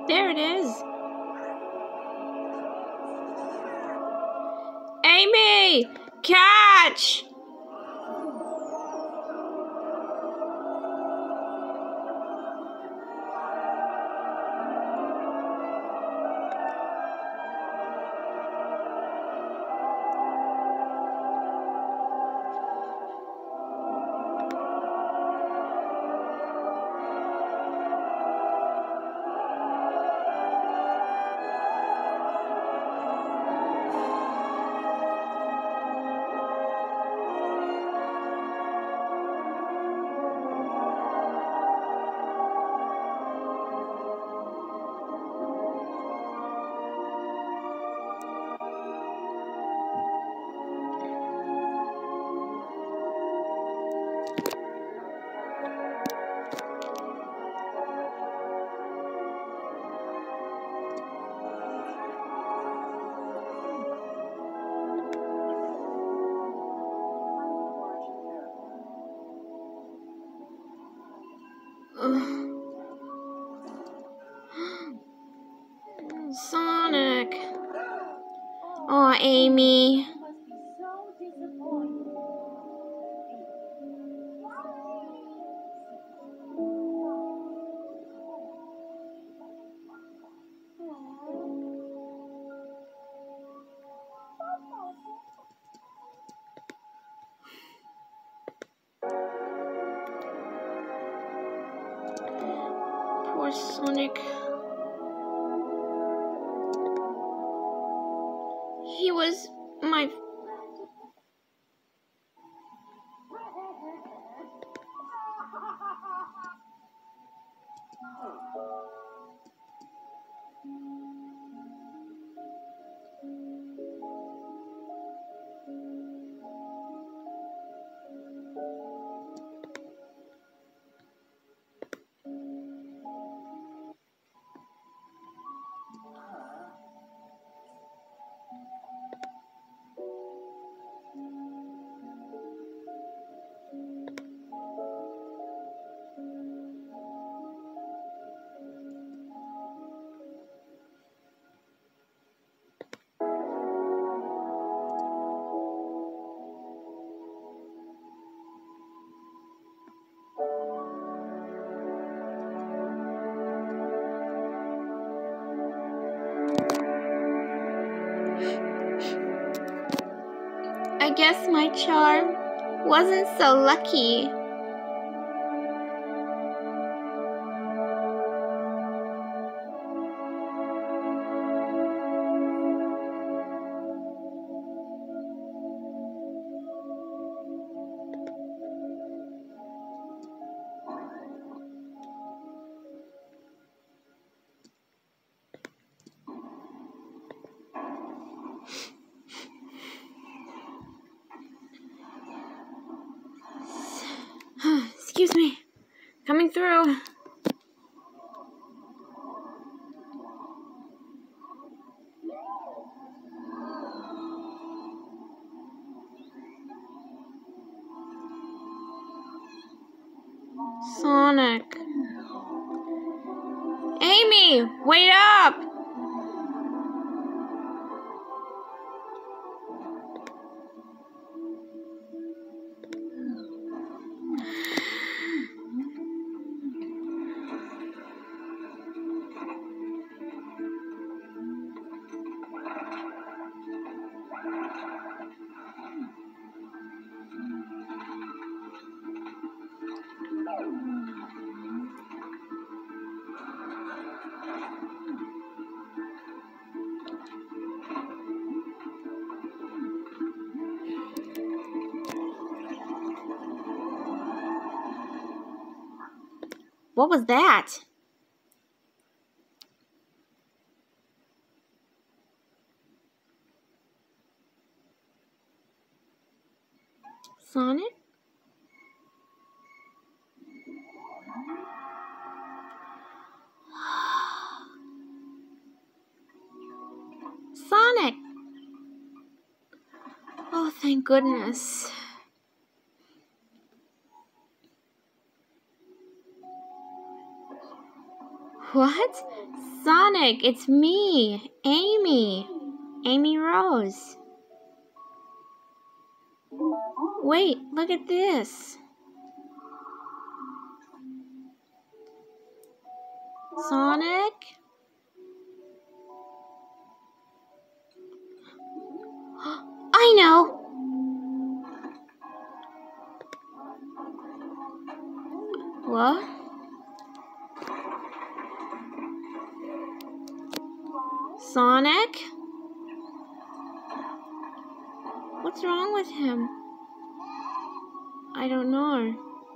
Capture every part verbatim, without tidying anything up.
There it is. Amy! Catch! Sonic. Aw, Amy. Poor Sonic. He was my... I guess my charm wasn't so lucky. Excuse me. Coming through. Sonic. Amy, wait up! What was that? Sonic? Sonic! Oh, thank goodness. What? Sonic, it's me, Amy. Amy Rose. Wait, look at this. Sonic? I know. What? Sonic? What's wrong with him? I don't know.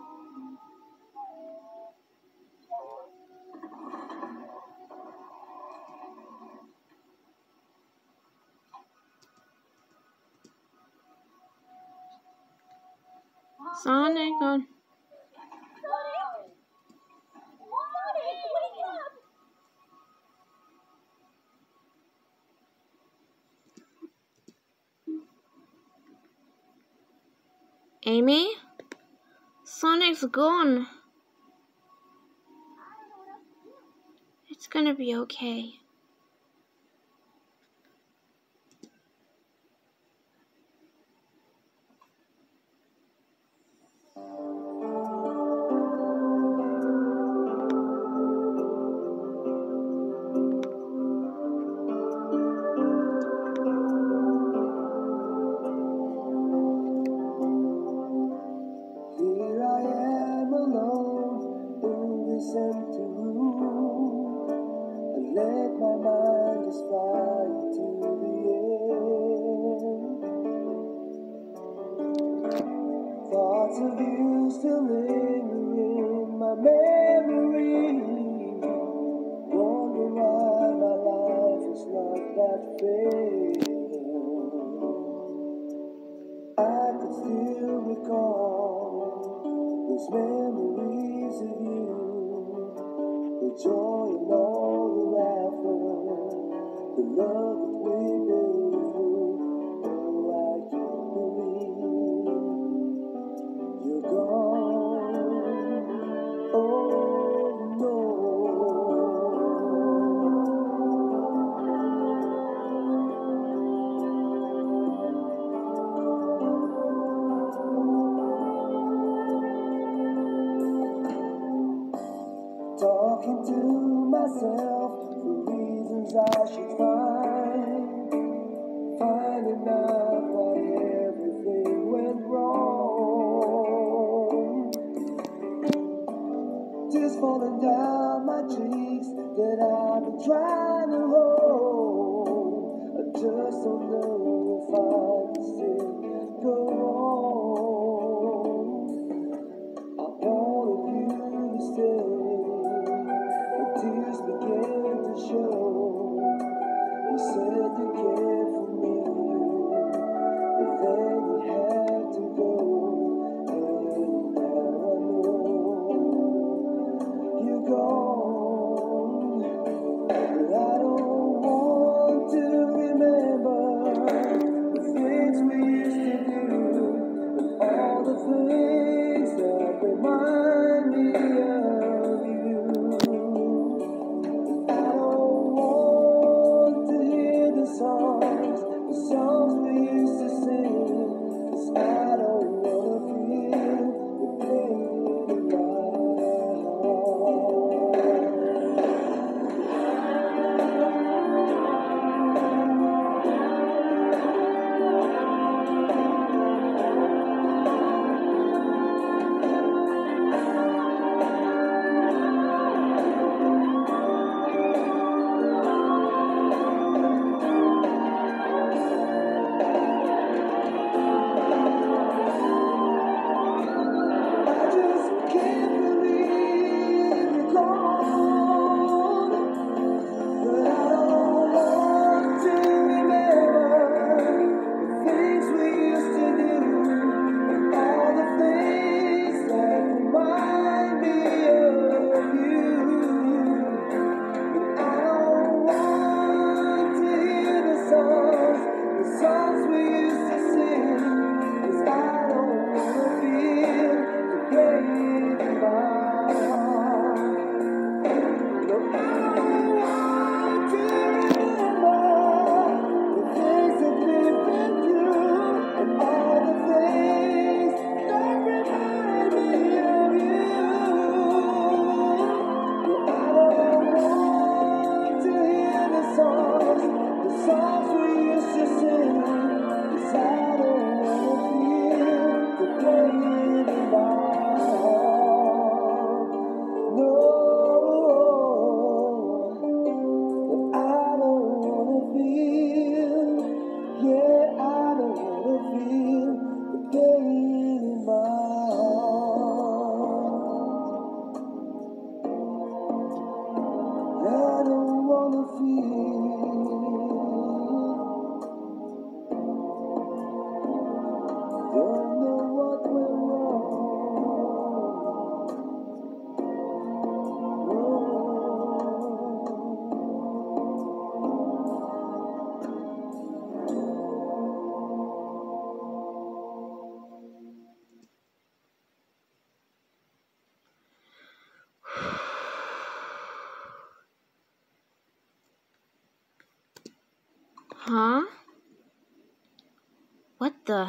Sonic on. Amy? Sonic's gone. It's gonna be okay. Empty room, and let my mind just fly into the end. Thoughts of you still linger in my memory, wondering why my life is not that fair. I could still recall those memories of you. The joy and all the laughter, the love that we built through. Oh, I can't believe you're gone. Oh, no. Talking to myself for reasons I should find, finding out why everything went wrong. Tears falling down my cheeks that I've been trying to hold. I just don't know if I can still go on. I wanted you to stay. Tears began to show. You said you cared for me, but then you had to go. And now I know you're gone. But I don't want to remember feel. Don't know what went wrong. Huh? What the?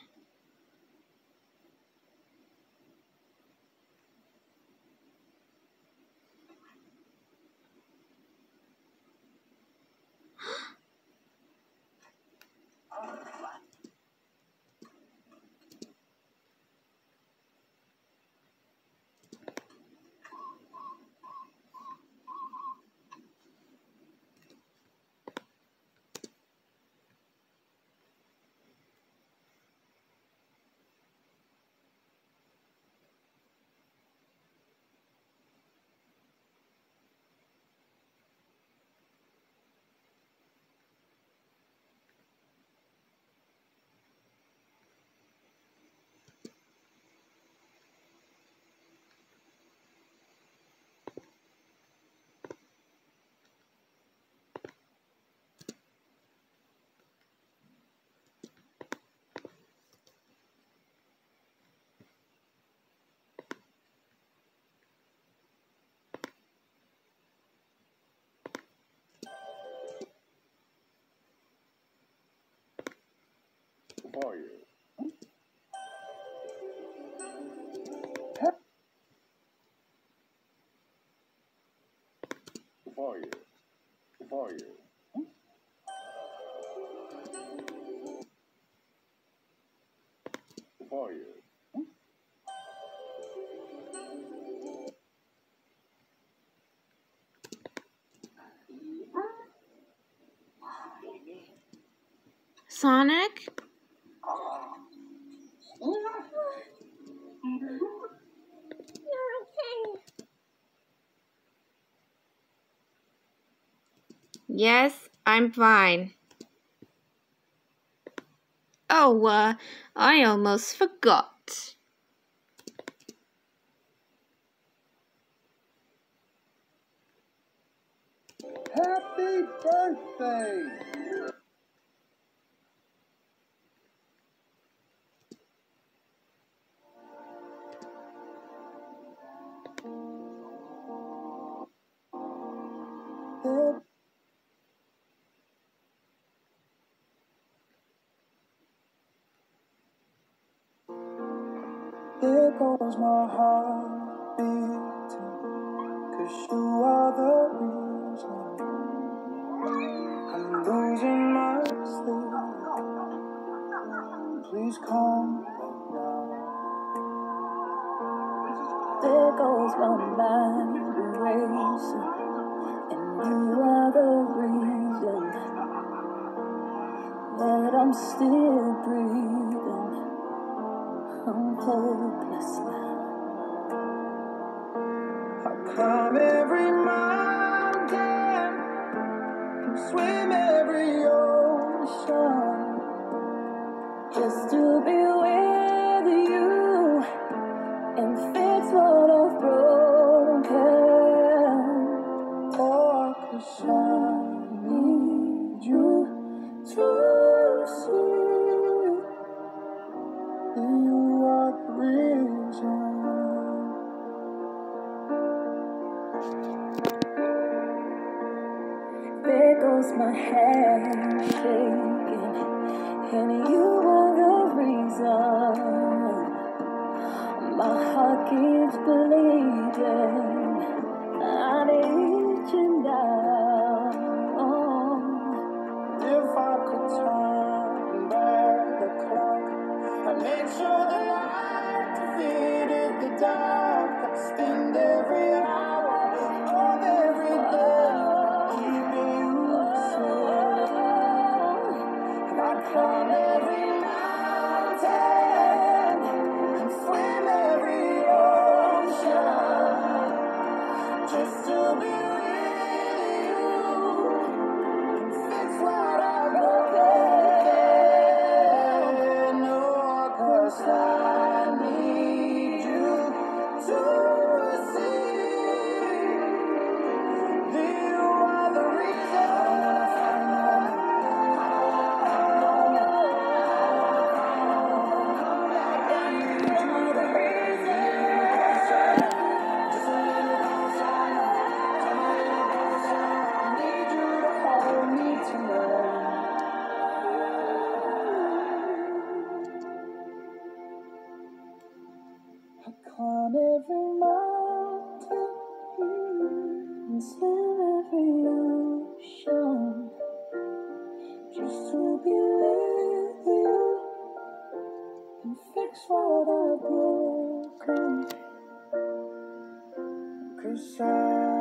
For you. For you. For you. For you. Sonic? You're okay. Yes, I'm fine. Oh, uh, I almost forgot. Happy birthday! There, there goes my heart beating, 'cause you are the reason I'm losing my sleep. Please come back now. There goes my mind racing, and you are the reason that I'm still breathing. I'm hopeless now. I climb every mountain and swim every ocean just to be with you and fix what I've broken. Oh, 'cause I need you to see that you are the reason. There goes my hand shaking, and you are the reason my heart keeps bleeding. I need you now. If I could turn back the clock, I'd make sure the light defeated the dark. I'd spend every hour of every day keeping you safe. And I'd climb every mountain and swim every ocean mountain and swim every ocean just to be with you and fix what I've broken. 'Cause I